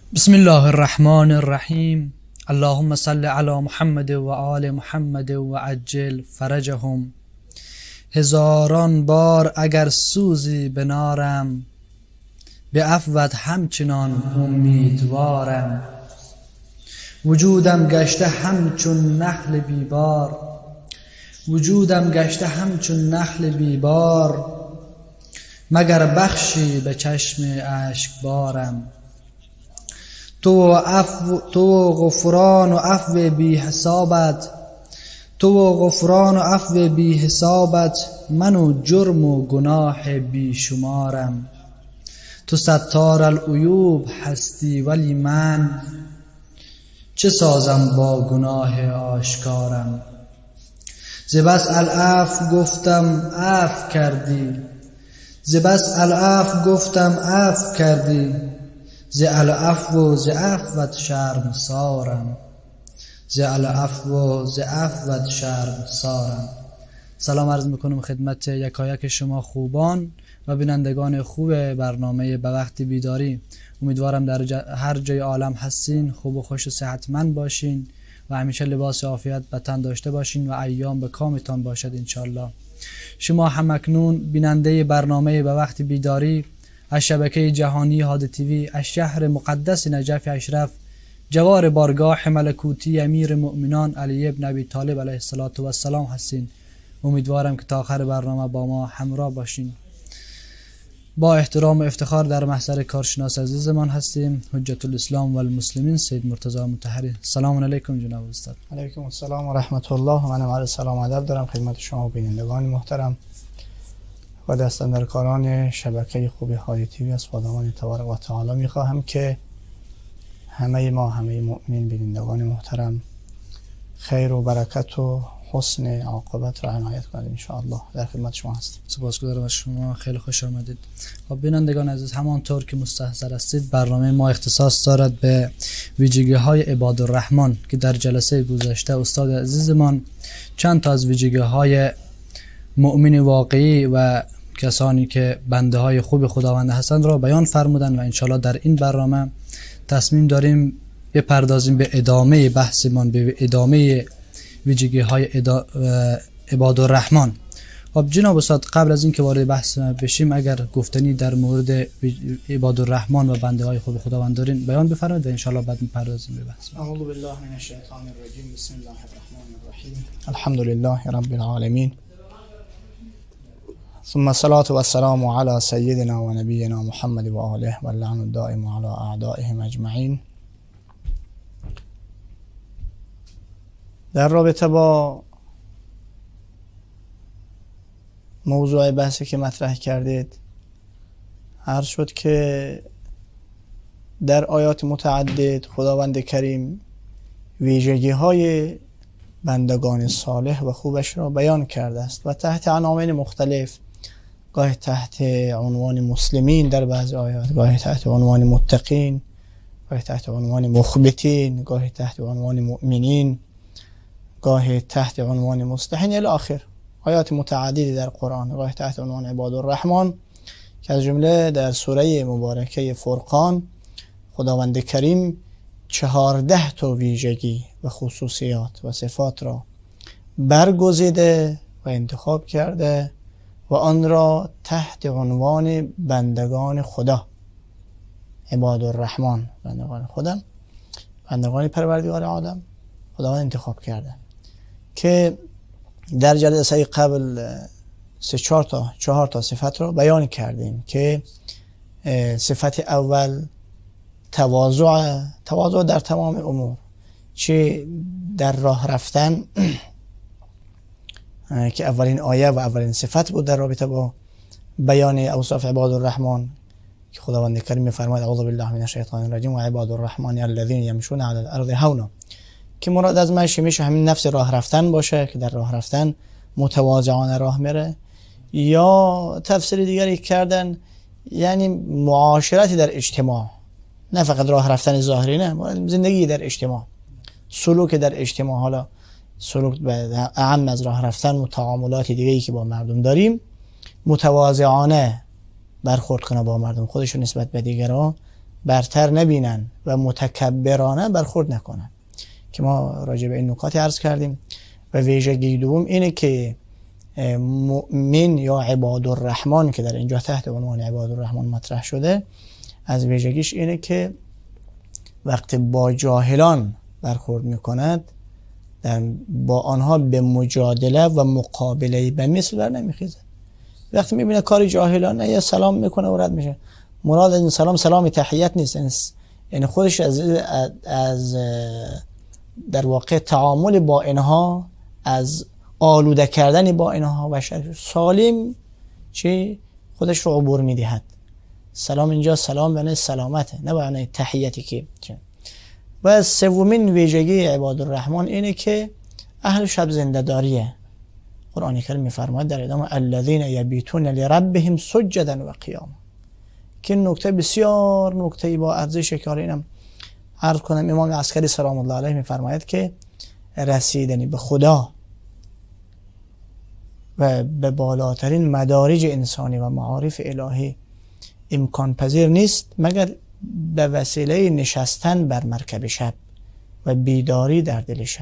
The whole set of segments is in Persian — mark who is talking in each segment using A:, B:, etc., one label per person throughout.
A: بسم الله الرحمن الرحیم. اللهم صل علی محمد و آل محمد و عجل فرجهم. هزاران بار اگر سوزی بنارم، به عفوت همچنان امیدوارم. وجودم گشته همچون نخل بیبار، وجودم گشته همچون نخل بیبار، مگر بخشی به چشم اشکبارم. تو و غفران و عفو بی حسابت، تو و غفران و عفو بی حسابت، من و جرم و گناه بی شمارم. تو ستار العیوب هستی ولی من چه سازم با گناه آشکارم. ز بس العفو گفتم عفو کردی، ز بس العفو گفتم عفو کردی، ز العفو و ز عفوت شرمسارم، ز العفو و ز عفوت شرمسارم. سلام عرض میکنم خدمت یکایک شما خوبان و بینندگان خوب برنامه به وقت بیداری. امیدوارم در هر جای عالم هستین خوب و خوش و صحتمند باشین و همیشه لباس عافیت به تن داشته باشین و ایام به کامتان باشد انشالله. شما هم اکنون بیننده برنامه به وقت بیداری از شبکه جهانی هادی تیوی از شهر مقدس نجف اشرف، جوار بارگاه ملکوتی امیر مؤمنان علی ابن ابی طالب علیه السلام هستین. امیدوارم که تا آخر برنامه با ما همراه باشین. با احترام و افتخار در محضر کارشناس عزیزمان هستیم حجت الاسلام و المسلمین سید مرتضی مطهری. سلام علیکم جناب استاد.
B: علیکم السلام و رحمت الله. منم عرض سلام و ادب دارم خدمت شما بینندگان محترم و دستاندرکاران شبکه خوبی هادی تیوی. از خداوند تبارک و تعالی میخواهم که همه مؤمنین بینندگان محترم خیر و برکت و حسن عاقبت را عنایت کنید ان شاء الله. در خدمت شما هستیم.
A: سپاسگزارم از شما، خیلی خوش آمدید. خب بینندگان عزیز، همانطور که مستحضر هستید برنامه ما اختصاص دارد به ویژگی های عباد الرحمن که در جلسه گذشته استاد عزیزمان چند تا از ویژگی های مؤمن واقعی و کسانی که بنده های خوب خداوند هستند را بیان فرمودند و انشالله در این برنامه تصمیم داریم بپردازیم به ادامه بحثمان، به ادامه ویژگی های عباد الرحمن. خب جناب استاد، قبل از این که وارد بحث بشیم اگر گفتنی در مورد عباد الرحمن و بنده های خوب خداوند دارین بیان بفرمایید و انشالله بعد میپردازیم به بحث.
B: اعوذ بالله من الشیطان الرجیم. بسم الله الرحمن الرحیم. الحمد لله رب العالمین، ثم الصلاة والسلام على سيدنا و نبینا محمد و آله و اللعن الدائم على اعدائهم اجمعین. در رابطه با موضوع بحثی که مطرح کردید عرض شد که در آیات متعدد خداوند کریم ویژگی های بندگان صالح و خوبش را بیان کرده است و تحت عناوین مختلف، گاهی تحت عنوان مسلمین در بعض آیات، گاهی تحت عنوان متقین، گاهی تحت عنوان مخبتین، گاهی تحت عنوان مؤمنین، گاهی تحت عنوان مصلحین الی آخر. آیات متعددی در قرآن، گاهی تحت عنوان عباد الرحمن که از جمله در سوره مبارکه فرقان خداوند کریم 14 تا ویژگی و خصوصیات و صفات را برگزیده و انتخاب کرده و آن را تحت عنوان بندگان خدا، عباد الرحمن، بندگان خدا، بندگان پروردگار عالم خداوند انتخاب کرده که در جلسه قبل 4 تا صفت را بیان کردیم که صفت اول تواضع در تمام امور، چه در راه رفتن که اولین آیه و اولین صفت بود در رابطه با بیان اوصاف عباد الرحمن که خداوند کریم می‌فرماید اعوذ بالله من الشیطان الرجیم و عباد الرحمن الذین یمشون علی الارض هونا، که مراد از مشی میشه همین نفس راه رفتن باشه که در راه رفتن متواضعانه راه میره، یا تفسیر دیگری کردن یعنی معاشرتی در اجتماع، نه فقط راه رفتن ظاهری، نه، زندگی در اجتماع، سلوک در اجتماع، حالا سلوک اعم از راه رفتن و تعاملات دیگری که با مردم داریم متواضعانه برخورد کنه با مردم، خودشو نسبت به دیگران برتر نبینن و متکبرانه برخورد نکنن که ما راجع به این نکات عرض کردیم. و ویژگی دوم اینه که مؤمن یا عباد الرحمن که در اینجا تحت عنوان عباد الرحمن مطرح شده، از ویژگیش اینه که وقتی با جاهلان برخورد میکند با آنها به مجادله و مقابله به مثل بر نمیخیزه. وقتی میبینه کار جاهلانه یا سلام میکنه و رد میشه. مراد از این سلام تحیت نیست، یعنی خودش از در واقع تعامل با اینها، از آلوده کردن با اینها و سالم چی خودش رو عبور میدهد. سلام اینجا سلام به معنی سلامته، نه به معنی تحیتی که. و سومین ویژگی عباد الرحمن اینه که اهل شب زنده داریه. قرآن کریم میفرماید در ادامه الذین یبیتون لربهم سجدا و قیاما، که نکته بسیار نکته با ارزش که اینم عرض کنم. امام عسکری سلام الله علیه میفرماید که رسیدنی به خدا و به بالاترین مدارج انسانی و معارف الهی امکان پذیر نیست مگر به وسیله نشستن بر مرکب شب و بیداری در دل شب.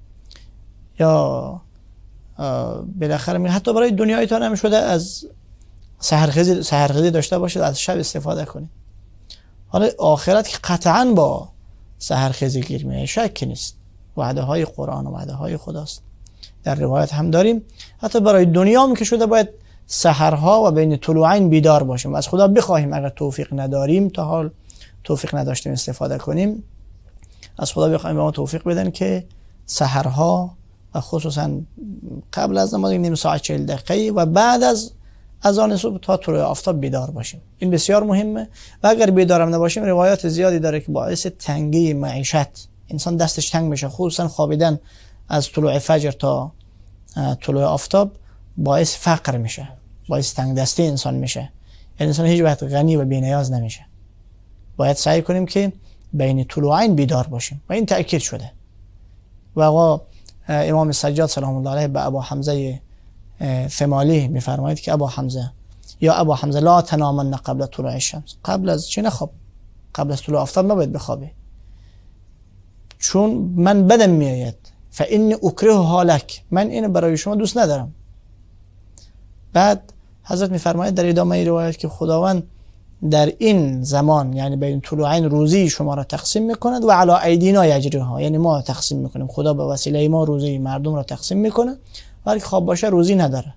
B: یا بالاخره میگه حتی برای دنیایتان هم شده از سحرخیزی داشته باشید، از شب استفاده کنید. حالا آخرت که قطعا با سحرخیزی گیر میاد، شک نیست. وعده های قرآن و وعده های خداست. در روایت هم داریم حتی برای دنیا هم که شده باید سحرها و بین طلوعین بیدار باشیم و از خدا بخواهیم. اگر توفیق نداریم، تا حال توفیق نداشتیم استفاده کنیم، از خدا بخواهیم به ما توفیق بدن که سحرها و خصوصا قبل از نماز نیم ساعت 40 دقیقه و بعد از آن صبح تا طلوع آفتاب بیدار باشیم. این بسیار مهمه. و اگر بیدارم نباشیم روایات زیادی داره که باعث تنگی معیشت، انسان دستش تنگ میشه، خصوصا خوابیدن از طلوع فجر تا طلوع آفتاب باعث فقر میشه، باعث تنگ دستی انسان میشه. یعنی انسان هیچ وقت غنی و بی‌نیاز نمیشه. باید سعی کنیم که بین طلوعین بیدار باشیم و این تأکید شده. و آقا امام سجاد سلام الله علیه به ابا حمزه ثمالی میفرماید که ابا حمزه یا ابا حمزه لا تنامن قبل طلوع الشمس، قبل از چه نخواب، قبل از طلوع آفتاب نباید بخوابی، چون من بدم میآید، فإني اکره حالک، من اینو برای شما دوست ندارم. بعد حضرت میفرماید در ادامه روایت که خداوند در این زمان یعنی بین طلوعین روزی شما را تقسیم میکند و علی ایدینا یجریها، یعنی ما تقسیم میکنیم، خدا به وسیله ما روزی مردم را تقسیم میکنه. ولی که خواب باشه روزی نداره،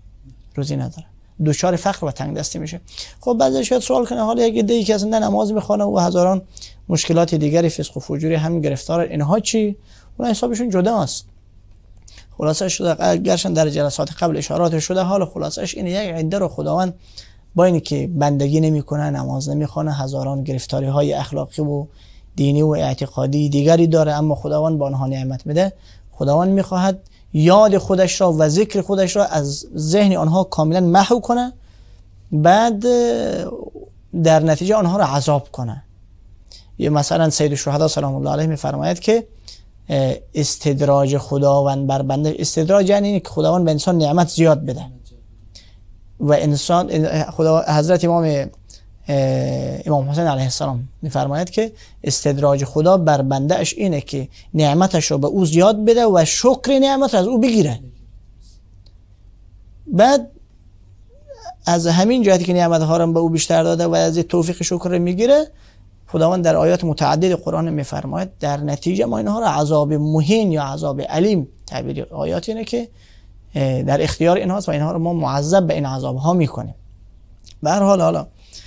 B: دچار فقر و تنگ دستی میشه. خب بعضی شاید سوال کنه حالا یک عده‌ای که اصلا نماز میخوانه و هزاران مشکلات دیگری فسق و فجوری هم گرفتار، اینها چی؟ اون حسابشون جداست. خلاصش شده گرشن در جلسات قبل اشارات شده، حال خلاصش اینه یک عده رو خداوند با اینی که بندگی نمیکنه، نماز نمیخونه، هزاران گرفتاری های اخلاقی و دینی و اعتقادی دیگری داره، اما خداوند با آنها نعمت میده. خداوند میخواهد یاد خودش را و ذکر خودش را از ذهن آنها کاملا محو کنه، بعد در نتیجه آنها را عذاب کنه. یا مثلا سید الشهدا سلام الله علیه میفرماید که استدراج خداوند بر بنده، استدراج یعنی اینه که خداوند به انسان نعمت زیاد بده و انسان حضرت امام حسین علیه السلام میفرماید که استدراج خدا بر بنده اش اینه که نعمتش رو به او زیاد بده و شکر نعمت از او بگیره. بعد از همین جهتی که نعمت ها رو به او بیشتر داده و از توفیق شکر رو میگیره، خداوند در آیات متعدد قرآن میفرماید در نتیجه ما اینها رو عذاب مهین یا عذاب علیم، تعبیر آیات اینه که در اختیار اینهاست و اینها رو ما معذب به این عذاب ها میکنیم. به هر حال حالا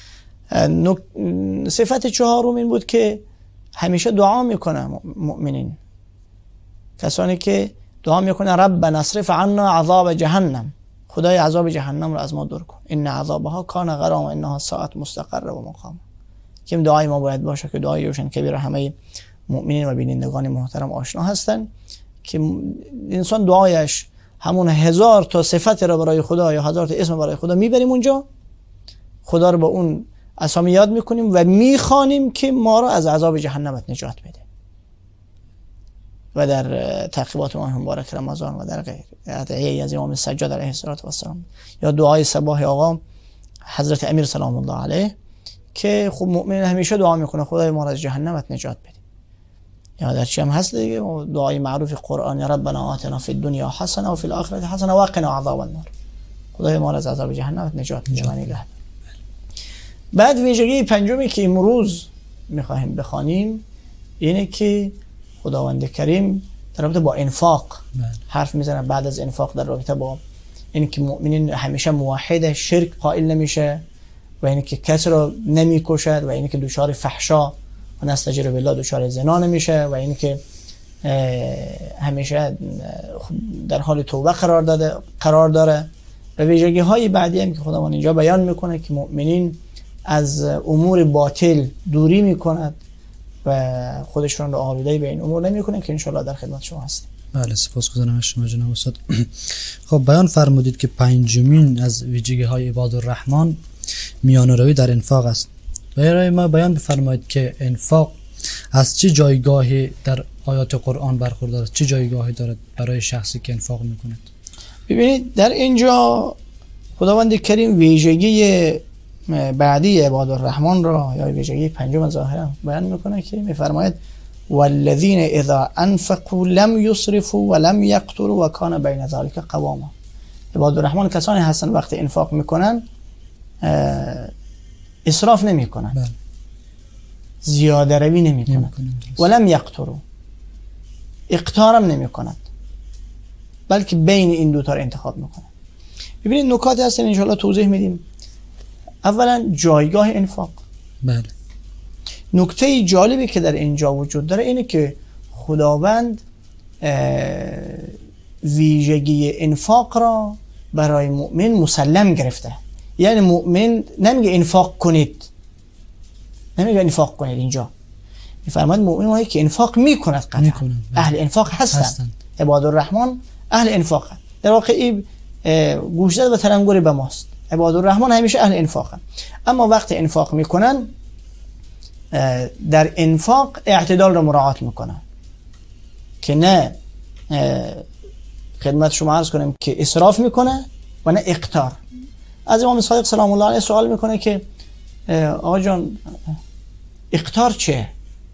B: صفت چهارم این بود که همیشه دعا میکنه مؤمنین، کسانی که دعا میکنه ربنا اصرف عنا عذاب جهنم، خدای عذاب جهنم رو از ما دور کن، ان عذابها کان غرام انها ساعت مستقر و مقام. که دعای ما باید باشه که دعای روشن کبیر همه مؤمنین و بینندگان محترم آشنا هستن که انسان دعایش همون 1000 تا صفت را برای خدا یا 1000 تا اسم برای خدا میبریم اونجا، خدا رو با اون اسامی یاد میکنیم و میخوانیم که ما رو از عذاب جهنم نجات بده. و در تعقیبات ماه مبارک رمضان و در غیر ادعیه از امام سجاد علیه السلام یا دعای صباح آقا حضرت امیر سلام الله علیه که خب مؤمن همیشه دعا میکنه خدای ما را از جهنمت نجات بده. یا در چی هم هست دیگه دعای معروف قرآنی ربنا آتنا فی الدنیا حسنه و فی الاخره حسنه و قنا عذاب النار. خدای ما را از عذاب جهنمت نجات بده و نگه. بعد ویژگی پنجمی که امروز میخواهیم بخوانیم اینه که خداوند کریم در رابطه با انفاق حرف میزنه. بعد از انفاق در رابطه با اینه که مؤمنین همیشه موحد، شرک قائل نمیشه و اینه که کس رو نمیکشد و اینه که دچار فحشا و نستجیر بالله دچار زنا نمیشه و اینه که همیشه در حال توبه قرار داره و ویژگی های بعدی هم که خداوند اینجا بیان میکنه که مؤمنین از امور باطل دوری میکند و خودشون رو آلوده به این امور نمیکنن که انشالله در خدمت شما هستیم.
A: بله سپاسگزارم از شما جناب استاد. خب بیان فرمودید که پنجمین از ویژگی های عباد الرحمن میانه‌روی در انفاق است. برای ما بیان بفرمایید که انفاق از چه جایگاهی در آیات قرآن برخوردار است؟ چه جایگاهی دارد برای شخصی که انفاق میکند؟
B: ببینید در اینجا خداوند کریم ویژگی بعدی عباد الرحمن را یا ویژگی پنجم ظاهرا بیان میکنه که میفرماید والذین اذا انفقوا لم یسرفوا ولم یقتروا وکان بین ذلک قواما. عباد الرحمن کسانی هستند وقتی انفاق میکنن اسراف نمیکنن، زیاده روی نمیکنن، ولم یقتروا اقتارم نمیکنند، بلکه بین این دو تا رو انتخاب میکنن. ببینید نکاتی هستن ان شاء الله توضیح میدیم. اولا جایگاه انفاق.
A: بله.
B: نکته جالبی که در اینجا وجود داره اینه که خداوند ویژگی انفاق را برای مؤمن مسلم گرفته. یعنی مؤمن نمیگه انفاق کنید، نمیگه انفاق کنید، اینجا میفرماید مؤمن هایی که انفاق میکند قطعا اهل انفاق هستند. عباد الرحمن اهل انفاق هست. در واقع این گوشزد و تلنگری به ماست. عباد الرحمن همیشه اهل انفاق هست. اما وقتی انفاق میکنن در انفاق اعتدال را مراعات میکنن که نه خدمت شما عرض کنم که اسراف میکنه و نه اقتار. از امام صادق سلام الله علیه سوال میکنه که آقا جان اقتار چیه؟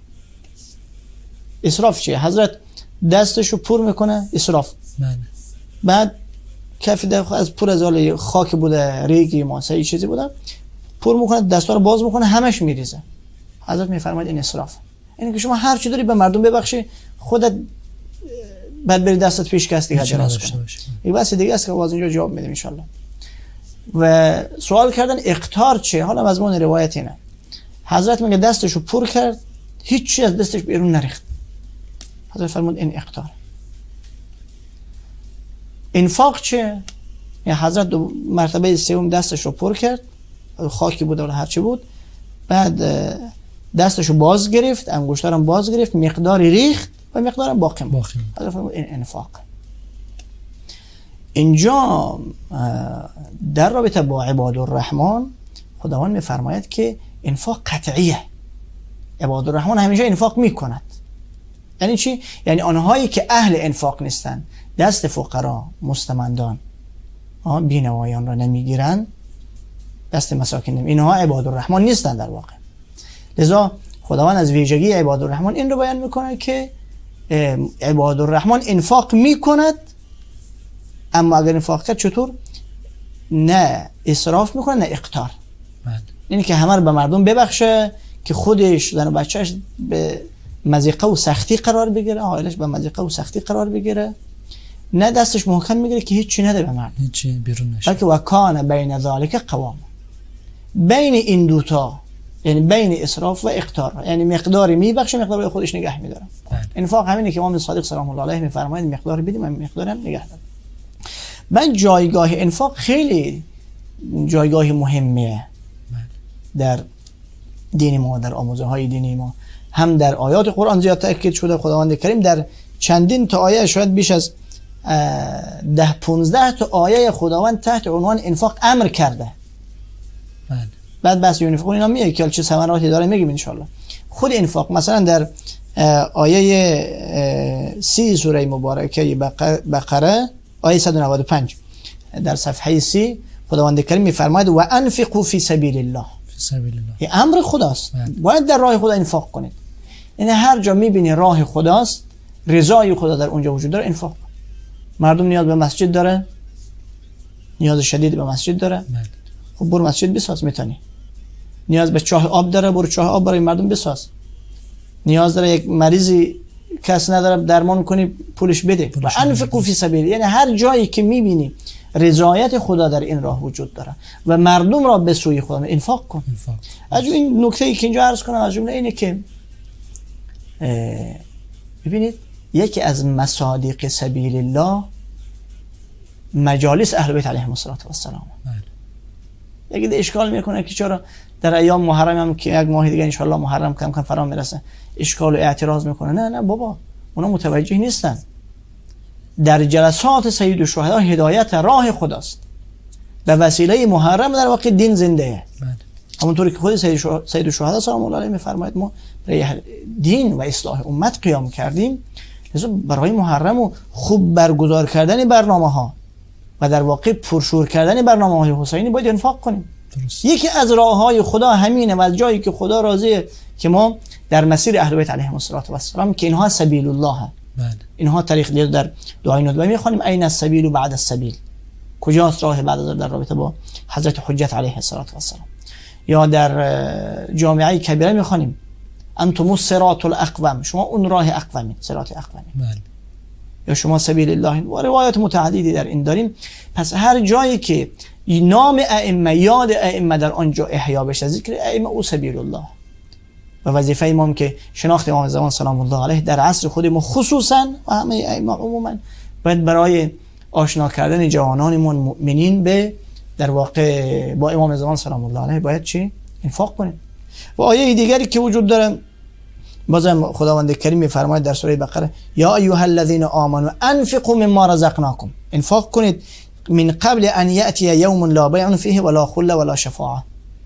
B: اسراف چیه؟ حضرت دستشو پر میکنه اسراف. بعد کف از پر از حال خاک بوده، ریگی ماسه ای چیزی بوده، پر میکنه، دستا رو باز میکنه، همش میریزه. حضرت میفرماید این اسراف. اینه که شما هر چی داری به مردم ببخشی، خودت بعد بری دستت پیش کس دیگه دراز کنی. یک بحث دیگه است که باز اینجا جواب میدیم ان شاء الله. و سوال کردن اقتار چیه؟ حالا مضمون روایت اینه. حضرت میگه دستشو پر کرد، هیچ چیز از دستش بیرون نریخت. حضرت فرمود این اقتار. انفاق چیه؟ یعنی حضرت دو مرتبه سوم دستش رو پر کرد، خاکی بود ولی هر چی بود، بعد دستشو باز گرفت، انگشتارم باز گرفت، مقداری ریخت و مقدارم باقی بود. حضرت فرمود این انفاق. اینجا در رابطه با عباد الرحمن خداوند میفرماید که انفاق قطعیه. عباد الرحمن همیشه انفاق میکند. یعنی چی؟ یعنی آنهایی که اهل انفاق نیستن، دست فقرا، مستمندان، بینوایان را نمیگیرن، دست مساکین نمیگیرن، اینها عباد الرحمن نیستن در واقع. لذا خداوند از ویژگی عباد الرحمن این رو بیان میکنه که عباد الرحمن انفاق میکند، اما اگر انفاق کرد چطور؟ نه اسراف میکنه نه اقتار. اینه که همه رو به مردم ببخشه که خودش زن و بچهش به مضیقه و سختی قرار بگیره، عائلش به مضیقه و سختی قرار بگیره، نه دستش محکم میگیره که هیچی نده به مردم،
A: هیچی بیرون نشه، بلکه
B: وکان بین ذالک قوام. بین این دوتا یعنی بین اسراف و اقتار، یعنی مقداری میبخشه، مقداری خودش نگه میداره. انفاق همینه که امام صادق سلام الله علیه میفرماید مقداری بدیم مقداری هم نگه داریم. من جایگاه انفاق خیلی جایگاه مهمیه در دین ما، در آموزه های دینی ما، هم در آیات قرآن زیاد تاکید شده. خداوند کریم در چندین تا آیه، شاید بیش از 10-15 تا آیه خداوند تحت عنوان انفاق امر کرده. بعد بس یونفقون اینا میگه که چه ثمراتی داره میگیم ان شاء الله. خود انفاق مثلا در آیه 30 سوره مبارکه بقره آیه 195 در صفحه 30 خداوند کریم میفرماید و انفقوا فی سبیل الله.
A: سبیل الله.
B: این امر خداست. باید در راه خدا انفاق کنید. یعنی هر جا میبینی راه خداست، رضای خدا در اونجا وجود داره، انفاق کن. مردم نیاز به مسجد داره، نیاز شدید به مسجد داره، خب برو مسجد بساز میتونی. نیاز به چاه آب داره، برو چاه آب برای مردم بساز. نیاز داره یک مریضی کس نداره درمان کنی، پولش بده. و انفقوا فی سبیل، یعنی هر جایی که میبینی رضایت خدا در این راه وجود داره و مردم را به سوی خدا انفاق کن. از این نکته ای که اینجا عرض کنم از جمله اینه که ببینید یکی از مصادیق سبیل الله مجالس اهل بیت علیهم السلام. یکی ده اشکال میکنه که چرا در ایام محرم هم که یک ماه دیگه ان شاء الله محرم کم کم فرا میرسه اشکال و اعتراض میکنه. نه بابا، اونا متوجه نیستن. در جلسات سید الشهدا هدایت راه خداست. به وسیله محرم در واقع دین زنده. همونطوری که خود سید الشهدا سلام الله علیه میفرماید ما برای دین و اصلاح امت قیام کردیم، لذا برای محرم و خوب برگزار کردن برنامه‌ها و در واقع پرشور کردن برنامه‌های حسینی باید انفاق کنیم. یکی از راه‌های خدا همینه و از جایی که خدا راضیه که ما در مسیر اهل بیت علیهم السلام که اینها سبیل الله هست. اینها طریق دیگر در دعای ندبه میخوانیم این السبیل بعد السبیل، کجاست راه بعد از در رابطه با حضرت حجت علیه السلام. یا در جامعه کبیره میخوانیم انتم الصراط الاقوم، شما اون راه اقومید، صراط اقومید. یا شما سبیل الله. و روایات متعددی در این داریم. پس هر جایی که نام ائمه، یاد ائمه در آنجا احیا بشه، ذکر ائمه، او سبیل الله. و وظیفه امام که شناخت امام زمان سلام الله علیه در عصر خود ما خصوصا و همه ائمه عموما باید برای آشنا کردن جوانانمون مؤمنین به در واقع با امام زمان سلام الله علیه باید چی؟ انفاق کنیم. و آیه دیگری که وجود داره بازم خداوند کریم میفرماید در سوره بقره یا ایها الذین آمنوا انفقوا مما رزقناکم، انفاق کنید من قبل ان یأتی یوم لا بیع فیه ولا خله ولا شفاعه.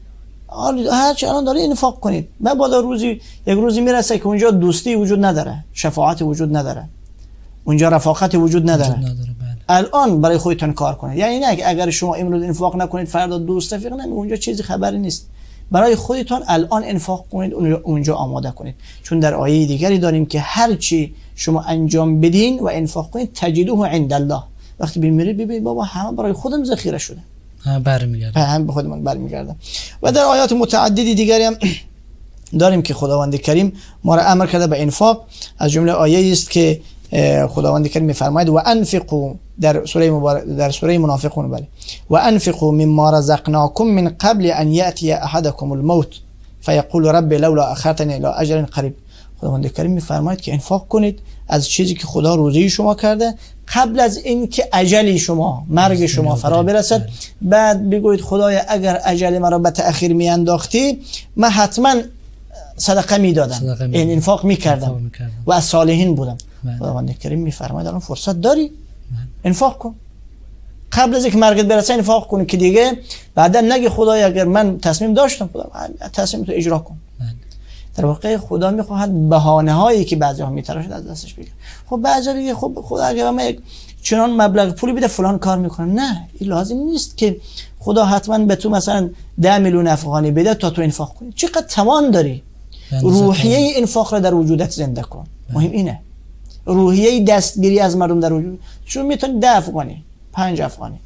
B: هر چه الان داره انفاق کنید. مبادا یک روزی میرسه که اونجا دوستی وجود نداره، شفاعت وجود نداره، اونجا رفاقت وجود نداره. الان برای خودتون کار کنید. یعنی نه اگر شما امروز انفاق نکنید فردا دوست رفیق نمی، اونجا چیزی خبری نیست. برای خودتون الان انفاق کنید، اونجا آماده کنید. چون در آیه دیگری داریم که هر چی شما انجام بدین و انفاق کنید تجدوه عند الله. وقتی بمیرید ببینید بابا همه برای خودم ذخیره شده، برمیگرده، هم به خودمون برمیگرده. و در آیات متعددی دیگری هم داریم که خداوند کریم ما را امر کرده به انفاق. از جمله آیه است که خداوند کریم میفرماید و انفقوا در سوره منافقون بله و انفقوا مما رزقناکم من قبل ان یأتی احدکم الموت فیقول رب لولا اخرتنی الى اجل قریب. خداوند کریم میفرماید که انفاق کنید از چیزی که خدا روزی شما کرده قبل از این که اجلی شما، مرگ شما فرا برسد. بعد بگوید خدایا اگر اجل مرا به تأخیر میانداختی من حتما صدقه میدادم، این انفاق میکردم و از صالحین بودم. خداوند کریم میفرماید الان فرصت داری، انفاق کن قبل از اینکه مرگت برسه. انفاق کن که دیگه بعدا نگی خدایا اگر من تصمیم داشتم، خدا تصمیم تو اجرا کن. در واقع خدا میخواهد بهانه هایی که بعضی‌ها میتراشند از دستش بگیره. خب بعضی میگه خب خدا اگر من چنان مبلغ پولی بده فلان کار میکنم. نه، این لازم نیست که خدا حتما به تو مثلا 10 میلیون افغانی بده تا تو انفاق کنی. چقدر توان داری، روحیه انفاق را در وجودت زنده کن. مهم اینه روحیه دستگیری از مردم در وجود. چون میتونی 10 افغانی، 5 افغانی،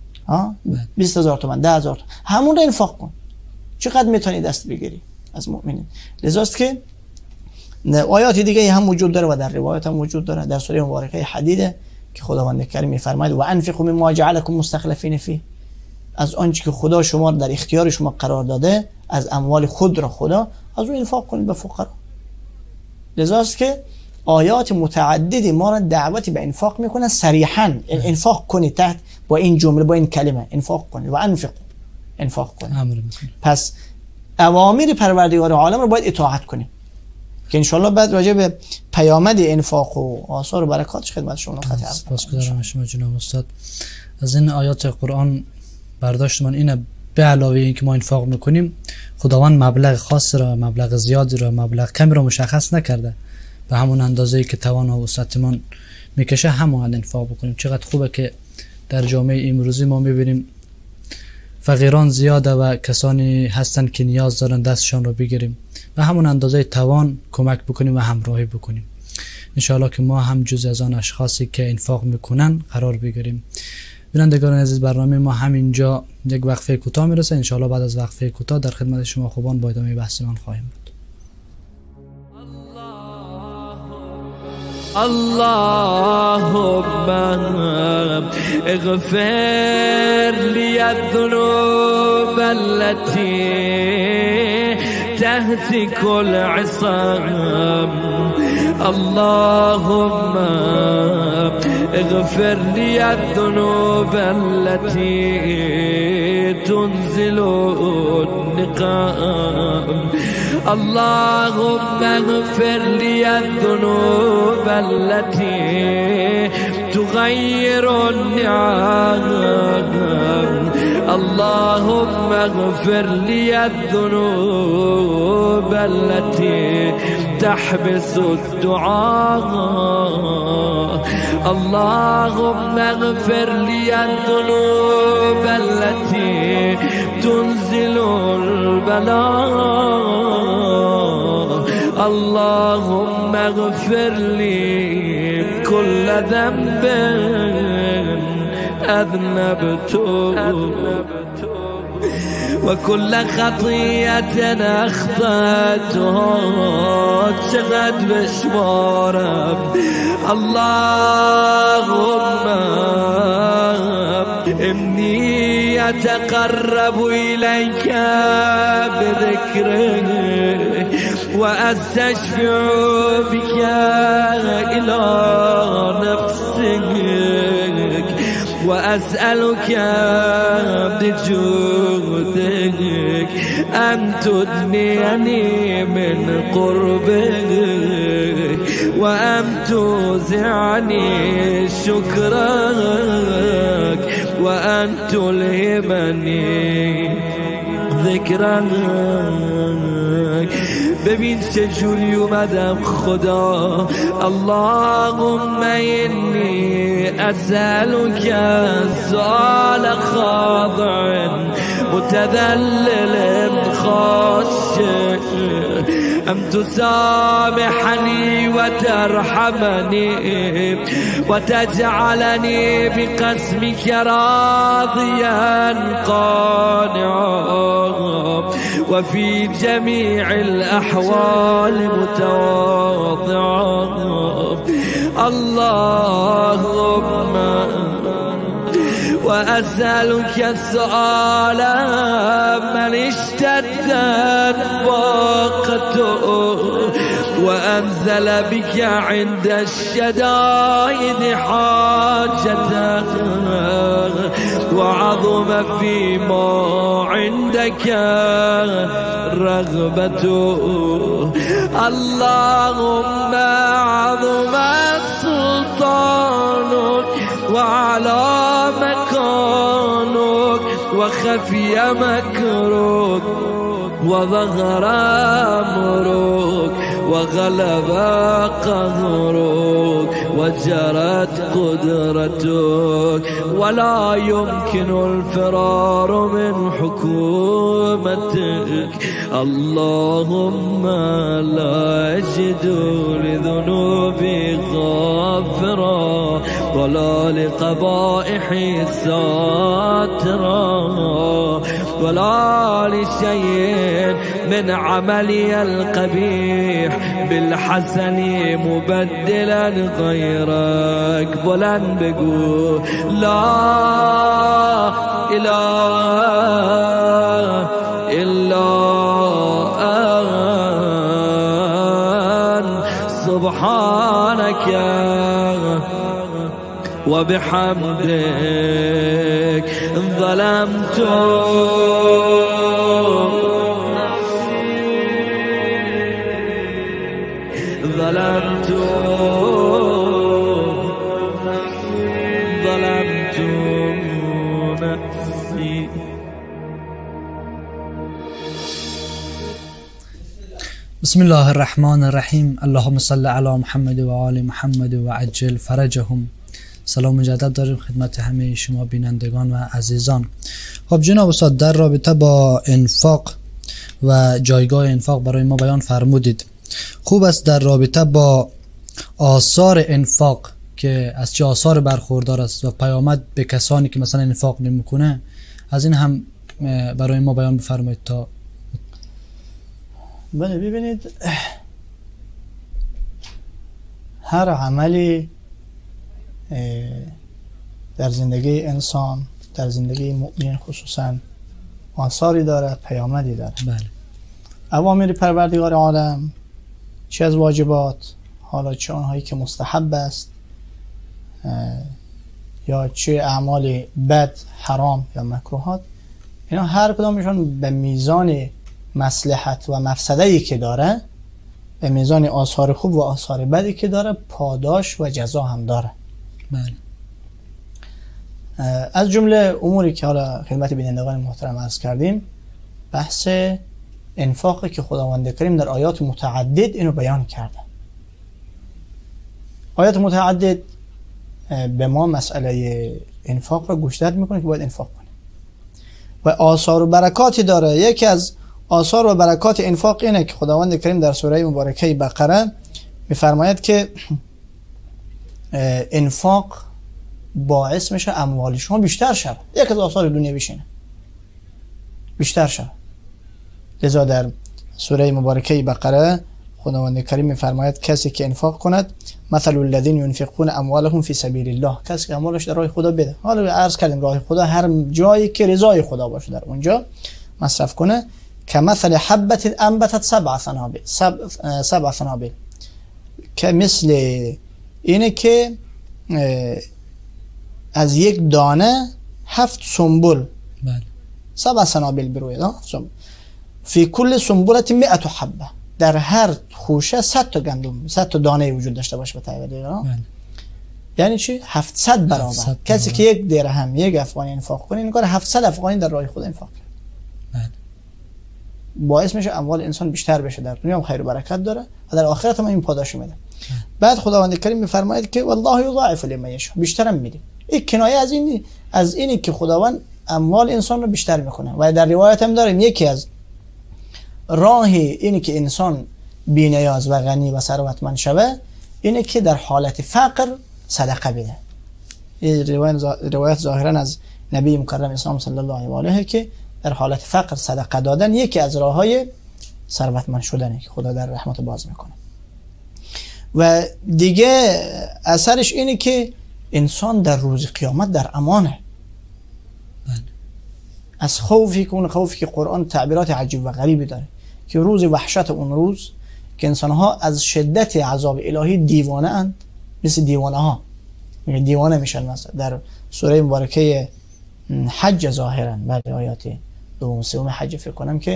B: 20,000 تومان، 10,000 تومان، همون را انفاق کن. چقدر میتونی دست بگیری از مؤمنین. لذاست که آیات دیگه هم وجود داره و در روایات هم وجود داره. در سوره مبارکه حدید که خداوند کریم میفرماید و انفقوا مما جعلکم مستخلفین فیه، از آنچه که خدا شما در اختیار شما قرار داده از اموال خود را خدا از اون انفاق کنید به فقرا. لذاست که آیات متعددی ما را دعوت به انفاق میکنه صریحا. انفاق کنید تحت با این جمله، با این کلمه انفاق کنید و انفاق کنید. پس اوامر پروردگار عالم رو باید اطاعت کنیم که انشالله بعد راجع به پیامد انفاق و آثار و برکاتش خدمت شما خدمت عرض کنم.
A: سپاسگزارم شما جناب استاد. از این آیات قرآن برداشت من اینه به علاوه این که ما انفاق میکنیم خداوند مبلغ خاص را، مبلغ زیادی را، مبلغ کمی را مشخص نکرده. به همون اندازه‌ای که توان و وسعتمان میکشه همون انفاق بکنیم. چقدر خوبه که در جامعه امروزی ما میبینیم فقیران زیاده و کسانی هستند که نیاز دارن دستشان رو بگیریم و همون اندازه توان کمک بکنیم و همراهی بکنیم. انشاءالله که ما هم جز از آن اشخاصی که انفاق میکنن قرار بگیریم. بینندگان عزیز، برنامه ما همینجا یک وقفه کوتاه میرسه. انشاءالله بعد از وقفه کوتاه در خدمت شما خوبان با ادامه بحثمان خواهیم بود.
C: اللهم اغفر لي الذنوب التي تهتك العصام. اللهم اغفر لي الذنوب التي تنزل النقام. اللهم اغفر لي الذنوب التي تغير النعم. اللهم اغفر لي الذنوب التي تحبس الدعاء. اللهم اغفر لي الذنوب التي تنزل البلاء. اللهم اغفر لي كل ذنب أذنبته وكل خطيئة أخطأتها شغد بشمارم. اللهم إني أتقرب إليك بذكرك وأستشفع بك إلى نفسك وأسألك بجودك أن تدنيني من قربك وأن توزعني شكرك وأن تلهمني ذكرك. ببین چجوری اومدم خدا. اللهم اینی اسألك سؤال خاضع متذلل خاشع أن تسامحني وترحمني وتجعلني بقسمك راضيا قانعا وفي جميع الأحوال متواضعا. اللهم وأسألك السؤال من اشتدت فاقته وأنزل بك عند الشدائد حاجته وعظم فيما عندك رغبته. اللهم عظم سلطانك وعلى مكانك وخفي مكرك وظهر أمرك وغلب قهرك وجرت قدرتك ولا يمكن الفرار من حكومتك. اللهم لا أجد لذنوبي غافرا ولا لقبائحي ساترا ولا لشيء من عملي القبيح بالحسن مبدلا غيرك. بلند بقول لا إله إلا أنت سبحانك وبحمدك ظلمت نفسي.
A: بسم الله الرحمن الرحیم. اللهم صل علی محمد و آل محمد و عجل فرجهم. سلام مجدد داریم خدمت همه شما بینندگان و عزیزان. خب جناب استاد، در رابطه با انفاق و جایگاه انفاق برای ما بیان فرمودید. خوب است در رابطه با آثار انفاق که از چه آثار برخوردار است و پیامد به کسانی که مثلا انفاق نمیکنه، از این هم برای ما بیان بفرمایید تا.
B: بله، ببینید هر عملی در زندگی انسان، در زندگی مؤمن خصوصا، آثاری داره، پیامدی داره.
A: بله.
B: اوامر پروردگار عالم، چه از واجبات، حالا چه آنهایی که مستحب است یا چه اعمال بد، حرام یا مکروهات، اینا هر کدامشون به میزان مصلحت و مفسده‌ای که داره، به میزان آثار خوب و آثار بدی که داره، پاداش و جزا هم داره.
A: بله.
B: از جمله اموری که حالا خدمت بینندگان محترم عرض کردیم، بحث انفاقی که خداوند کریم در آیات متعدد اینو بیان کرده. آیات متعدد به ما مسئله انفاق رو گوشزد میکنه که باید انفاق کنیم و آثار و برکاتی داره. یکی از آثار و برکات انفاق اینه که خداوند کریم در سوره مبارکه بقره میفرماید که انفاق باعث میشه اموال شما بیشتر شد. یک از آثار دنیا بیشینه بیشتر شد. لذا در سوره مبارکه بقره خداوند کریم میفرماید کسی که انفاق کند، مثل الذین ينفقون اموالهم فی سبیل الله، کسی که اموالش در راه خدا بده. حالا عرض کردیم راه خدا هر جایی که رضای خدا باشه در اونجا مصرف کنه. که مثل حبت انبتت سبع سنابل، که مثل اینه که از یک دانه 7 سنبل،
A: بله،
B: 7 سنابل بروید، فی کل سنبلت 100 حبه، در هر خوشه 100 تا گندم، 100 تا دانه وجود داشته باشه به تعبیر.
A: بله.
B: یعنی چی؟ 700 برابر. کسی که 1 درهم 1 افغانی انفاق کنه، این کار 700 افغانی در راه خدا انفاق کرد.
A: بله.
B: باعث میشه اموال انسان بیشتر بشه، در دنیا هم خیر و برکت داره و در آخرت هم این پاداش میده. بعد خداوند کریم میفرماید که والله یضاعف لمن یشاء، بیشتر هم میده. این کنایه از اینی که خداوند اموال انسان رو بیشتر میکنه. و در روایت هم داریم یکی از راه اینی که انسان بی‌نیاز و غنی و ثروتمند شوه اینه که در حالت فقر صدقه بده. این روایت ظاهرا از نبی مکرم اسلام صلی الله علیه و آله که در حالت فقر صدقه دادن یکی از راههای ثروتمند شدنه که خدا در رحمت باز میکنه. و دیگه اثرش اینه که انسان در روز قیامت در امانه. از خوفی که اون خوفی که قرآن تعبیرات عجیب و غریبی داره که روز وحشت اون روز که انسانها از شدت عذاب الهی دیوانه اند، مثل دیوانه ها دیوانه میشن. مثلا در سوره مبارکه حج ظاهرا بعد آیات 2 و 3 حج فکر کنم که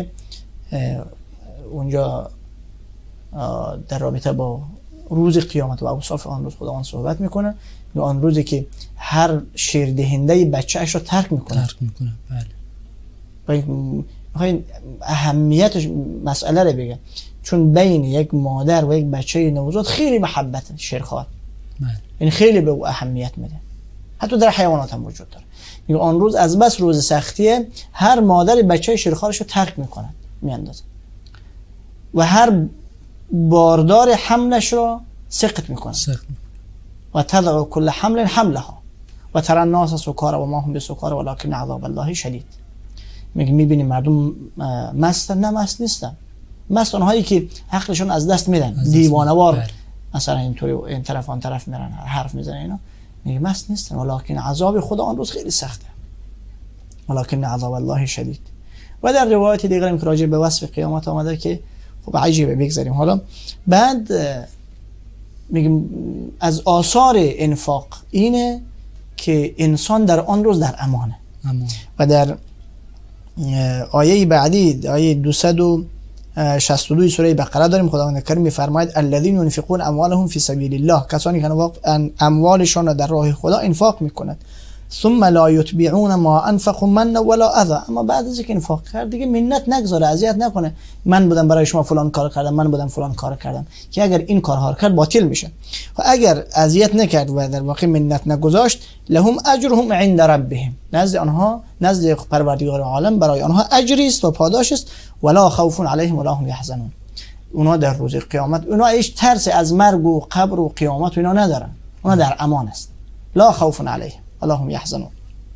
B: اونجا در رابطه با روز قیامت و اوصاف آن روز خداوند صحبت میکنه. یا آن روزی که هر شیردهنده بچه‌اش رو ترک میکنه. بله. میخواین اهمیتش مسئله رو بگم، چون بین یک مادر و یک بچه نوزاد خیلی محبت شیرخوار، یعنی خیلی به او اهمیت میده. حتی در حیوانات هم وجود داره. میگه آن روز از بس روز سختیه، هر مادر بچه شیرخوارش رو ترک میکنن، میاندازن و هر باردار حملش رو سقط میکنن و تضع كل حمل حملها و ترى الناس سکارا و ما هم بسکارا ولكن عذاب الله شدید. میبینی مردم مستن؟ نه مست نیستن. مست اونهایی که عقلشون از دست میدن، دیوانه‌وار مثلا اینطوری این طرف آن طرف میرن حرف میزنن، اینا میگه مست نیستن. ولكن عذاب خدا آن روز خیلی سخته، ولكن عذاب الله شدید. و در روایت دیگر هم که راجع به وصف قیامت آمده که خب عجیبه، بگذاریم حالا. بعد میگیم از آثار انفاق اینه که انسان در آن روز در امانه. و در آیه بعدی، آیه 262 سوره بقره داریم خداوند کریم میفرماید الذین ينفقون اموالهم فی سبیل الله، کسانی که اموالشان را در راه خدا انفاق میکنند ثم لا یتبعون ما انفقوا منا ولا اذى. اما بعد از اینکه انفاق کرد دیگه منت نگذاره، اذیت نکنه. من بودم برای شما فلان کار کردم، من بودم فلان کار کردم، که اگر این کارها کرد باطل میشه. و اگر اذیت نکرد و در واقع منت نگذاشت، لهم اجرهم عند ربهم، نزد آنها، نزد پروردگار عالم برای آنها اجری است و پاداش است. ولا خوف علیهم ولا هم یحزنون. اونا در روز قیامت، اونا هیچ ترس از مرگ و قبر و قیامت و اینا ندارن، اونا در امان است. لا خوف علیهم ولا هم یحزنون.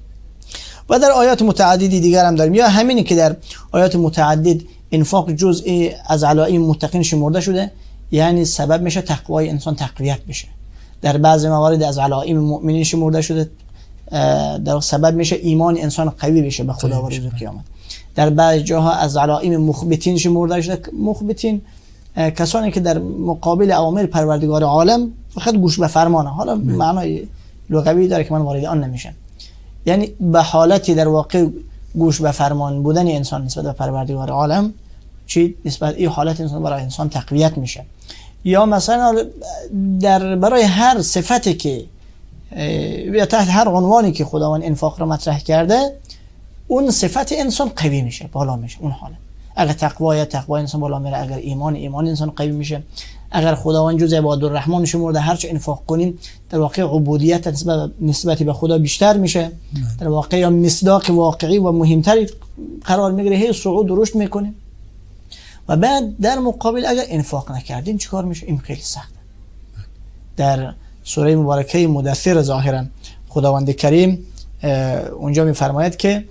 B: و در آیات متعددی دیگر هم داریم، یا همینی که در آیات متعدد انفاق جزء از علائم متقین شمرده شده، یعنی سبب میشه تقوای انسان تقویت بشه. در بعضی موارد از علائم مؤمنین شمرده شده، در سبب میشه ایمان انسان قوی بشه به خدا و روز قیامت. در بعضی جاها از علائم مخبتین شمرده شده. مخبتین کسانی که در مقابل اوامر پروردگار عالم فقط گوش به فرمانه. حالا معنای لغوی داره که من وارد آن نمیشم، یعنی به حالتی در واقع گوش به فرمان بودن انسان نسبت به پروردگار عالم، چی نسبت این حالت انسان برای انسان تقویت میشه. یا مثلا در برای هر صفتی که یا تحت هر عنوانی که خداوند انفاق را مطرح کرده، اون صفت انسان قوی میشه، بالا میشه. اون حاله اگر تقوای انسان بالا میره، اگر ایمان انسان قوی میشه، اگر خداوند جز عباد الرحمن شمرده هر چه انفاق کنیم در واقع عبودیت نسبت به خدا بیشتر میشه، در واقع یا مصداق واقعی و مهمتری قرار میگیره، هی صعود و رشد میکنه. و بعد در مقابل اگر انفاق نکردیم چیکار میشه؟ این خیلی سخته. در سوره مبارکه مدثر ظاهرا خداوند کریم اونجا میفرماید که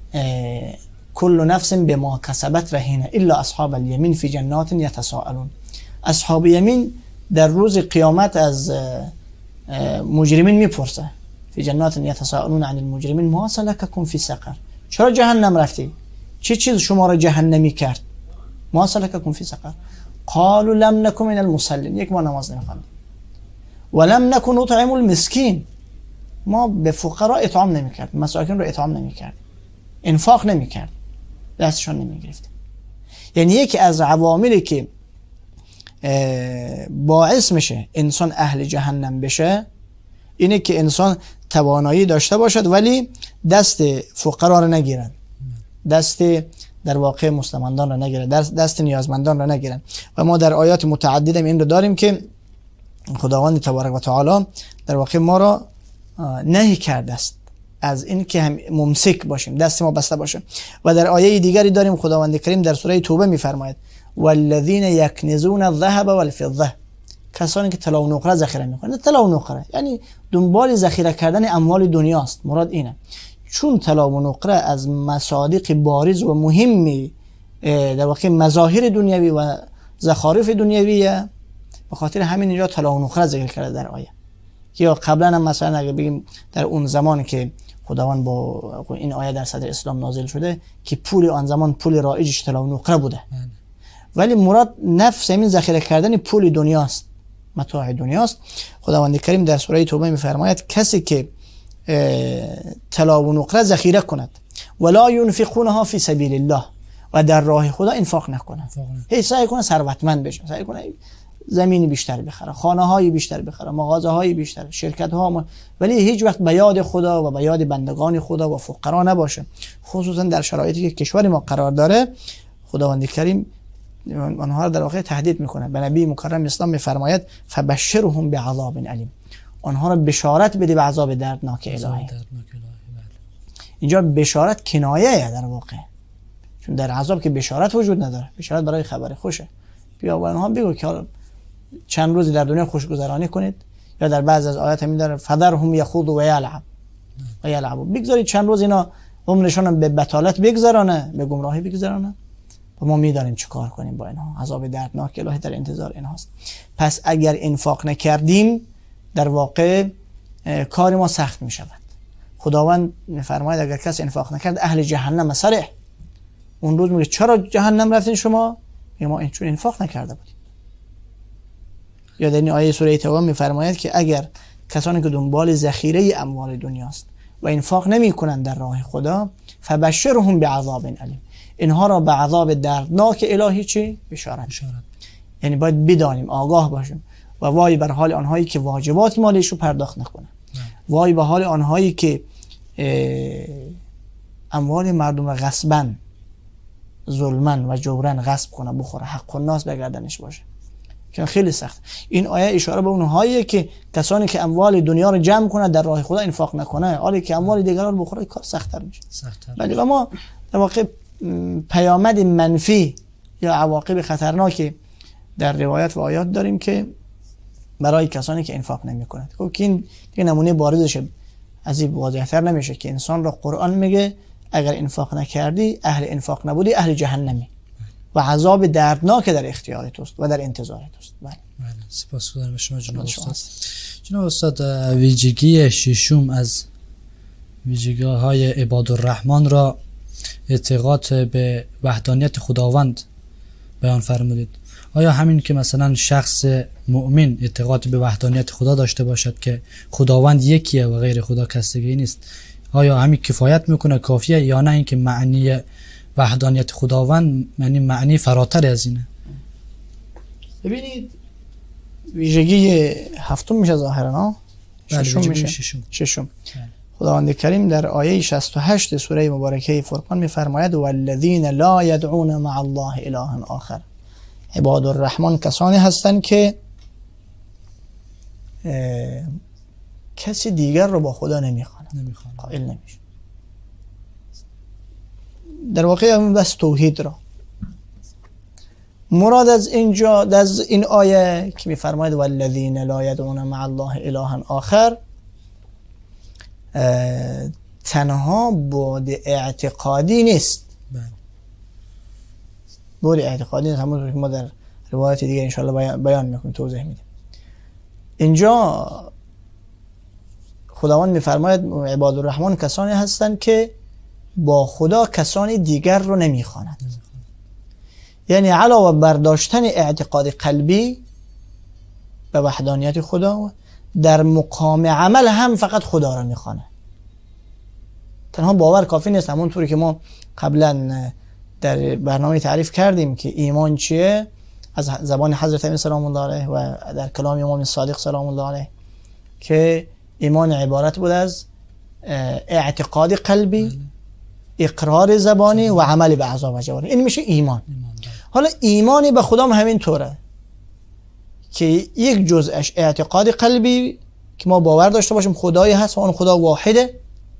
B: کل نفس بما کسبت رهینه الا اصحاب الیمین فی جنات یتساءلون. اصحاب یمین در روز قیامت از مجرمین میپرسه، فی جنات یتساءلون عن المجرمین ما سلککم فی سقر، چرا جهنم رفتی؟ چه چیز شما را جهنمی کرد؟ ما سلککم فی سقر قالوا لم نکن من المصلین، یک ما نماز نمیخواندیم، ولم نکن نطعم المسکین، ما به فقرا اطعام نمیکردیم، مساکین رو اطعام نمیکردیم، انفاق نمیکردیم، دستشون نمیگرفتیم. یعنی یکی از عواملی که باعث میشه انسان اهل جهنم بشه اینه که انسان توانایی داشته باشد ولی دست فقرا رو نگیرن، دست در واقع مستمندان رو نگیرن، دست نیازمندان رو نگیرن. و ما در آیات متعدد این رو داریم که خداوند تبارک و تعالی در واقع ما را نهی کرده است از این که هم ممسک باشیم، دست ما بسته باشه. و در آیه دیگری داریم خداوند کریم در سوره توبه میفرماید والذین یکنزون الذهب والفضه، کسانی که طلا و نقره ذخیره میکنند. طلا و نقره یعنی دنبال ذخیره کردن اموال دنیاست، مراد اینه. چون طلا و نقره از مصادیق بارز و مهمی در واقع مظاهر دنیوی و زخارف دنیویه، به خاطر همین اینجا طلا و نقره ذکر کرده در آیه. یا قبلا هم مثلا اگه بگیم در اون زمان که خداوند با این آیه در صدر اسلام نازل شده که پول آن زمان پول رایجش طلا و نقره بوده، ولی مراد نفس همین ذخیره کردن پول دنیاست، متاع دنیاست. خداوند کریم در سوره توبه میفرماید کسی که طلا و نقره ذخیره کند ولا ينفقونها فی سبیل الله، و در راه خدا انفاق نکنه، هی سعی کنه ثروتمند بشه، سعی کنه زمینی بیشتر بخره، خانه های بیشتر بخره، مغازه های بیشتر، شرکت ها، ولی هیچ وقت به یاد خدا و به یاد بندگان خدا و فقرا نباشه. خصوصا در شرایطی که کشور ما قرار داره خداوند کریم آنها را در واقع تهدید میکنه. به نبی مکرم اسلام میفرماید فبشرهم بعذاب علیم، آنها را بشارت بده به عذاب دردناک الهی. اینجا بشارت کنایه در واقع، چون در عذاب که بشارت وجود نداره، بشارت برای خبر خوشه. بیا و آنها بگو که چند روزی در دنیا خوشگذرانی کنید، یا در بعض از آیات همین داره فذرهم یخوضوا و یلعبوا، بگذارید چند روز اینا عمرشون به بطالت بگذرانه، به گمراهی بگذرانه، و ما میدانیم چه کار کنیم با اینها. عذاب دردناک الهی در انتظار اینهاست. پس اگر انفاق نکردیم در واقع کار ما سخت می شود. خداوند میفرماید اگر کس انفاق نکرد اهل جهنم صریح. اون روز میگه چرا جهنم رفتین شما؟ میگه ما چون انفاق نکرده بودیم. یا در این آیه سوره توبه میفرماید که اگر کسانی که دنبال ذخیره اموال دنیاست و انفاق نمی کنند در راه خدا فبشرهم بعذاب علیم، اینها را به عذاب دردناک الهی چی؟ بشارت. یعنی باید بدانیم، آگاه باشیم. و وای بر حال آنهایی که واجبات مالیش رو پرداخت نکنن، وای به حال آنهایی که اموال مردم را غصباً، ظلمن و جورن غصب کنه، بخوره، حق الناس به گردنش باشه، که خیلی سخت. این آیه اشاره به اونهایی که کسانی که اموال دنیا رو جمع کنه در راه خدا انفاق نکنه، حالی که اموال دیگران رو بخوره کار سخت‌تر میشه. ولی ما در واقع پیامد منفی یا عواقب خطرناکی در روایت و آیات داریم که برای کسانی که انفاق نمی‌کنند. خب که این نمونه بارزشه، از این واضح‌تر نمیشه که انسان را قرآن میگه اگر انفاق نکردی، اهل انفاق نبودی، اهل جهنمی و عذاب دردناک در اختیار توست و در انتظار توست. بله.
A: سپاسگزارم شما جناب استاد. جناب استاد، ویژگی ششم از ویژگی‌های عباد الرحمن را اعتقاد به وحدانیت خداوند بیان فرمودید. آیا همین که مثلا شخص مؤمن اعتقاد به وحدانیت خدا داشته باشد که خداوند یکیه و غیر خدا کس دیگه‌ای نیست، آیا همین کفایت میکنه، کافیه، یا نه اینکه معنی وحدانیت خداوند یعنی معنی فراتر از اینه؟
B: ببینید ویژگی هفتم میشه ظاهرا، ششم میشه. ششم. خداوند کریم در آیه 68 سوره مبارکه فرقان میفرماید والذین لا یدعون مع الله اله آخر. عباد الرحمن کسانی هستند که کسی دیگر رو با خدا نمیخوانند، قائل نمیشه. در واقع همین بس توحید را مراد از اینجا از این آیه که میفرماید والذین لا یدعون مع الله اله آخر، تنها بعد اعتقادی نیست. بعد اعتقادی نیست، همون که ما در روایت دیگه انشاءالله بیان میکنیم، توضیح میدیم. اینجا خداوند میفرماید عباد الرحمن کسانی هستند که با خدا کسانی دیگر رو نمیخوانند. یعنی علاوه بر داشتن اعتقاد قلبی به وحدانیت خدا، در مقام عمل هم فقط خدا رو میخوانه. تنها باور کافی نیست. همونطوری که ما قبلا در برنامه تعریف کردیم که ایمان چیه از زبان حضرت امین سلام الله علیه و در کلام امام صادق سلام الله علیه، که ایمان عبارت بود از اعتقاد قلبی، اقرار زبانی و عمل به اعضا و جوارح. این میشه ایمان. حالا ایمانی به خدا هم همین طوره که یک جزءش اعتقاد قلبی که ما باور داشته باشیم خدایی هست و اون خدا واحده.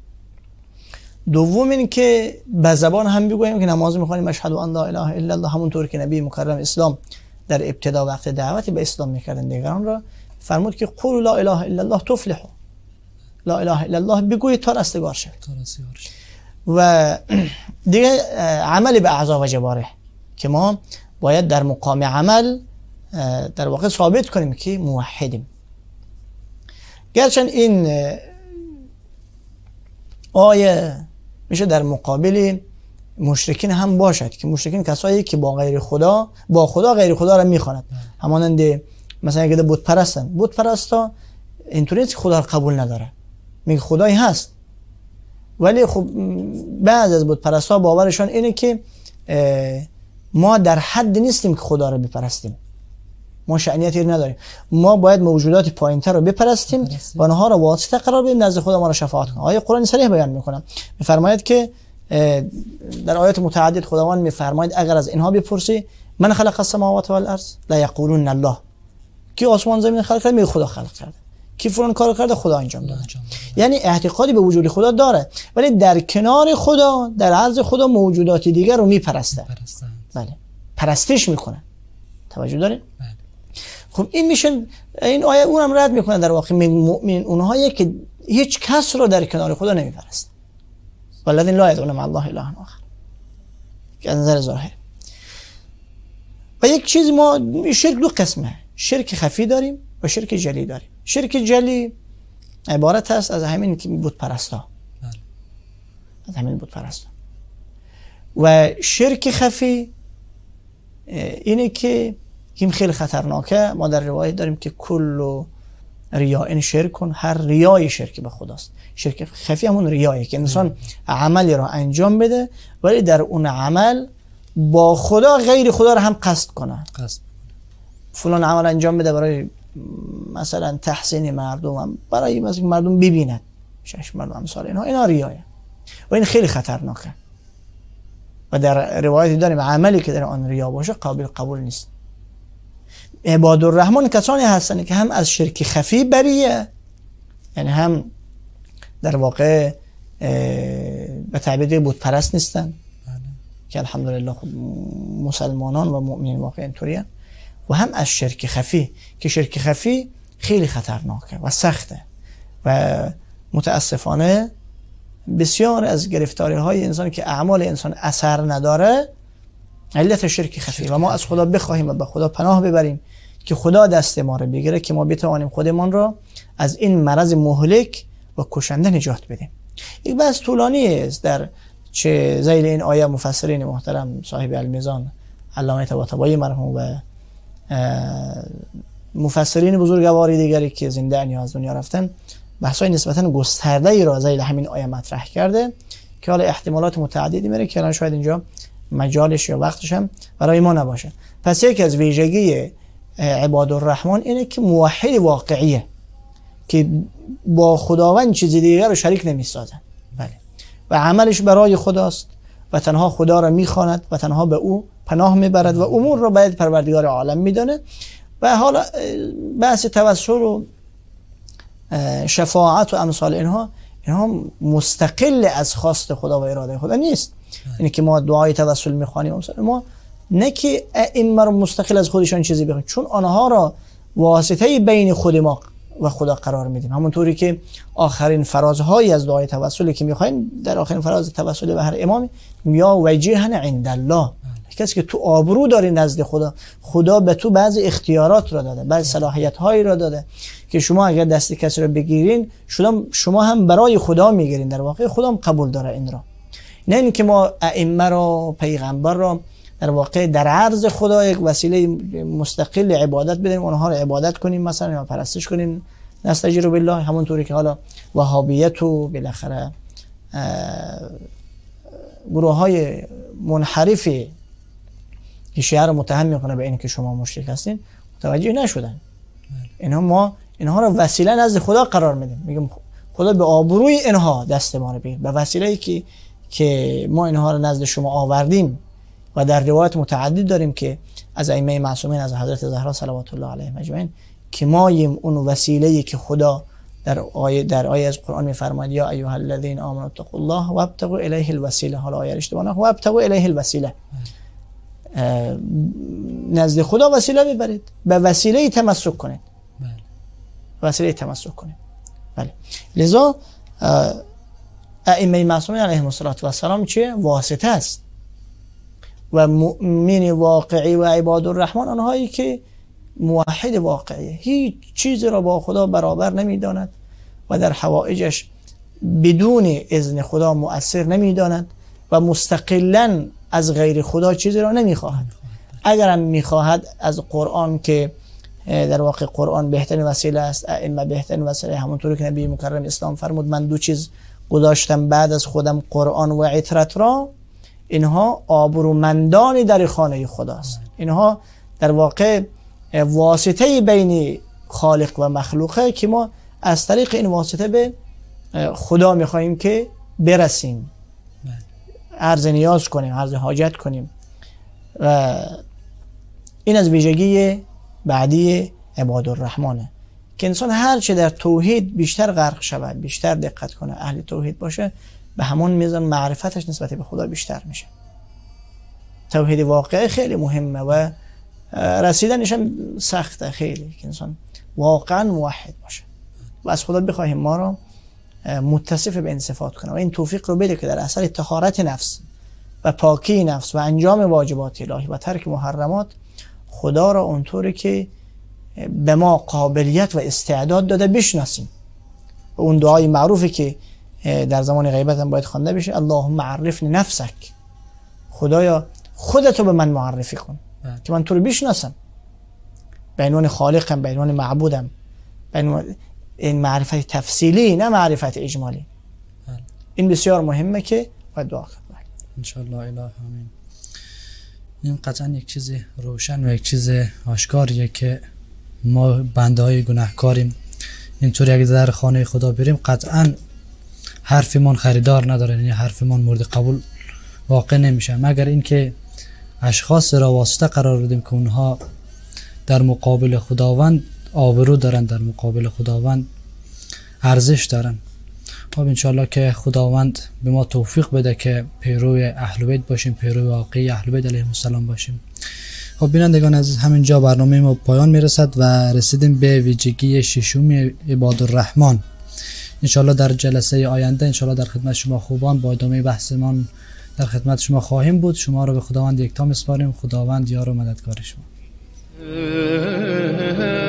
B: دوم این که به زبان هم بگوییم که نماز میخوانیم اشهد ان لا اله الا الله، همونطور که نبی مکرم اسلام در ابتدا وقت دعوتی به اسلام میکردن دیگران را فرمود که قولوا لا اله الا الله تفلحوا، لا اله الا الله بگویید تا رستگار شوید. و دیگه عمل به اعضا و جوارح که ما باید در مقام عمل در واقع ثابت کنیم که موحدیم. گرچه این آیه میشه در مقابل مشرکین هم باشد که مشرکین کسایی که با خدا غیر خدا را میخواند. همانند مثلا اگه بت پرستن، بت پرستا اینطوری نیست که خدا را قبول نداره، میگه خدایی هست، ولی خب بعض از بت پرستا باورشان اینه که ما در حد نیستیم که خدا را بپرستیم، ما شأنیتی نداریم، ما باید موجودات پایین‌تر رو بپرستیم و آنها را واسطه قرار بدیم نزد خدا ما را شفاعت کنه. آیه قرآن صریح بیان میکنه، میفرماید که در آیات متعدد خداوند میفرماید اگر از اینها بپرسی من خلق السماوات والارض لا یقولون الله، کی آسمان زمین خلق کرد؟ میگه خدا خلق کرده. کی فلان کارو کرده؟ خدا انجام داده. یعنی اعتقادی به وجود خدا داره، ولی در کنار خدا در عرض خدا موجودات دیگر رو میپرسته. بله، پرستش میکنه. توجه دارین؟ بله. خب این میشه، این آیه اونم رد میکنه در واقع مؤمن اونهایی که هیچ کس رو در کنار خدا نمیپرستن. والذین لا یدعون مع الله اله آخر که از نظر ظاهر. و یک چیزی ما شرک دو قسمه، شرک خفی داریم و شرک جلی داریم. شرک جلی عبارت است از همین که بت پرستا، از همین بت پرستا. و شرک خفی اینه که این خیلی خطرناکه. ما در روایت داریم که کل ریاء شرک، هر ریای شرک به خداست. شرک خفی همون ریایی که انسان عملی را انجام بده ولی در اون عمل با خدا غیر خدا را هم قصد کنه. فلان عمل انجام بده برای مثلا تحسین مردم، برای مثلا مردم ببیند، شش مرد و امثال اینا ریایه و این خیلی خطرناکه و در روایتی داریم عملی که در آن ریا باشه قابل قبول نیست. عباد الرحمن کسانی هستند که هم از شرک خفی بریه، یعنی هم در واقع به تعبیر بت پرست نیستن که الحمدلله خود مسلمانان و مؤمنین واقعا اینطوریه، و هم از شرک خفی که شرک خفی خیلی خطرناکه و سخته و متاسفانه بسیار از گرفتاری های انسان که اعمال انسان اثر نداره علت شرک خفی و ما از خدا بخواهیم و به خدا پناه ببریم که خدا دست ما رو بگیره که ما بتوانیم خودمان را از این مرض مهلک و کشنده نجات بدیم. یک بحث طولانی است در چه ذیل این آیه مفسرین محترم صاحب المیزان علامه طباطبایی مرحوم و مفسرین بزرگواری دیگری که زنده یا از دنیا رفتن بحث‌های نسبتاً گسترده‌ای را ذیل همین آیه مطرح کرده که حالا احتمالات متعددی میره که الان شاید اینجا مجالش یا وقتش هم برای ما نباشه. پس یک از ویژگی عباد الرحمن اینه که موحد واقعیه که با خداوند چیزی دیگر رو شریک نمی‌سازن، بله، و عملش برای خداست و تنها خدا را میخواند و تنها به او پناه میبرد و امور را باید پروردگار عالم میدانه. و حالا بحث توسل و شفاعت و امثال اینها مستقل از خواست خدا و اراده خدا نیست. یعنی که ما دعای توسل میخوانیم ما نه که ائمه رو مستقل از خودشان چیزی بخوایم، چون آنها را واسطه بین خود ما و خدا قرار میدیم. همونطوری که آخرین فرازهایی از دعای توسلی که میخوایم در آخرین فراز توسل به هر امامی یا وجیهن عند الله، کسی که تو آبرو داری نزد خدا، خدا به تو بعضی اختیارات را داده، بعضی صلاحیت هایی را داده که شما اگر دست کسی را بگیرین شما هم برای خدا میگیرین، در واقع خدا هم قبول داره این را. نه اینکه ما ائمه را پیغمبر را در واقع در عرض خدا یک وسیله مستقل عبادت بدیم، اونها رو عبادت کنیم مثلا یا پرستش کنیم، نستجیر بالله، همونطوری که حالا وهابیت و بالاخره گروه های منحرفی که شیعه رو متهم میکنه به این که شما مشرک هستین متوجه نشدن. اینها رو وسیله نزد خدا قرار میدیم، میگم خدا به آبروی اینها دست ما رو بگیر، به وسیله که ما اینها رو نزد شما آوردیم. و در روایت متعدد داریم که از ائمه معصومین از حضرت زهرا صلوات الله علیها اجمعین که ماییم اون وسیله‌ای که خدا در آیه از قرآن میفرماید یا ایها الذین آمنوا اتقوا الله وابتغوا الیه الوسیله، حالا آیه اشتباه نه، وابتغوا الیه الوسیله، نزد خدا وسیله ببرید، به وسیله تمسک کنید، وسیله تمسک کنید. بله، لذا ائمه معصومین علیهم السلام چیه؟ واسطه است. و مؤمن واقعی و عباد الرحمن آنهایی که موحد واقعیه، هیچ چیزی را با خدا برابر نمیداند و در حوائجش بدون اذن خدا مؤثر نمیداند و مستقلا از غیر خدا چیزی را نمیخواهد. اگرم میخواهد از قرآن که در واقع قرآن بهترین وسیله است، ائمه بهترین وسیله، همونطوری که نبی مکرم اسلام فرمود من دو چیز گذاشتم بعد از خودم، قرآن و عترت را، اینها آبرومندان در خانه خداست. اینها در واقع واسطه بین خالق و مخلوقه که ما از طریق این واسطه به خدا میخواییم که برسیم، عرض نیاز کنیم، عرض حاجت کنیم. و این از ویژگی بعدی عباد الرحمنه که انسان هر چه در توحید بیشتر غرق شود، بیشتر دقت کنه، اهل توحید باشه، به همون میزان معرفتش نسبت به خدا بیشتر میشه. توحید واقعی خیلی مهمه و رسیدنش هم سخته خیلی، که انسان واقعا موحد باشه و از خدا بخواهیم ما را متصف به این صفات کنه و این توفیق رو بده که در اثر طهارت نفس و پاکی نفس و انجام واجبات الهی و ترک محرمات خدا را اونطوری که به ما قابلیت و استعداد داده بشناسیم. و اون دعای معروفی که در زمان غیبت هم باید خوانده بشه، اللهم عرفنی نفسک، خدایا خودتو به من معرفی کن که من تو رو بشناسم، به عنوان خالقم، به عنوان معبودم، به عنوان این معرفت تفصیلی نه معرفت اجمالی. این بسیار مهمه که باید دعا کنیم
A: ان شاء الله. اله آمین. این قطعا یک چیز روشن و یک چیز آشکاریه که ما بنده های گناهکاریم، اینطوری اگه در خانه خدا بریم قطعا حرفمون خریدار نداره، یعنی حرفمون مورد قبول واقع نمیشه، مگر اینکه اشخاص را واسطه قرار بدیم که اونها در مقابل خداوند آبرو دارن، در مقابل خداوند ارزش دارن. خب انشاءالله که خداوند به ما توفیق بده که پیروی اهل بیت باشیم، پیروی واقعی اهل بیت علیهم السلام باشیم. خب بینندگان عزیز، همینجا برنامه ما پایان میرسد و رسیدیم به ویژگی ششم عبادالرحمن. انشاءالله در جلسه آینده انشاءالله در خدمت شما خوبان با ادامه بحثمان در خدمت شما خواهیم بود. شما رو به خداوند یکتا میسپاریم. خداوند یار و مددگار شما.